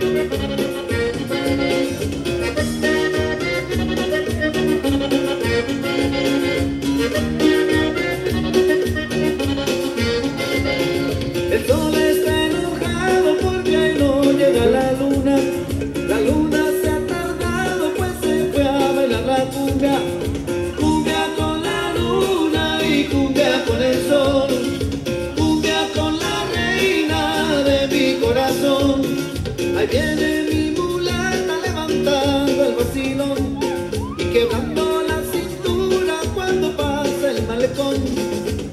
El sol está enojado porque ahí no llega la luna. La luna se ha tardado pues se fue a bailar la cumbia. Cumbia con la luna y cumbia con el sol. Cumbia con la reina de mi corazón. Ahí viene mi mulata levantando el vacilón y quebrando la cintura cuando pasa el malecón.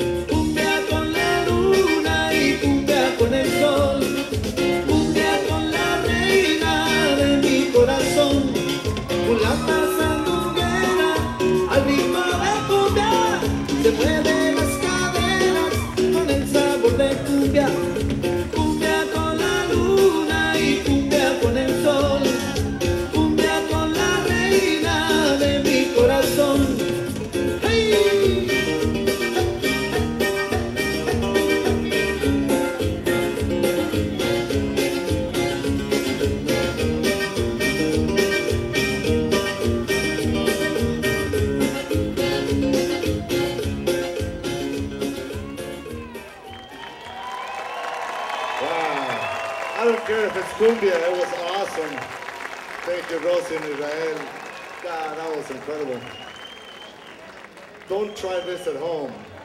Con el sol, cumbia con la reina de mi corazón, mulata sandunguera, al ritmo de cumbia, se mueven las caderas con el sabor de cumbia, cumbia con la luna y cumbia con el sol, cumbia con la reina de mi corazón. ¡Hey! I don't care if it's cumbia, it was awesome. Thank you, Rosie and Israel. God, that was incredible. Don't try this at home.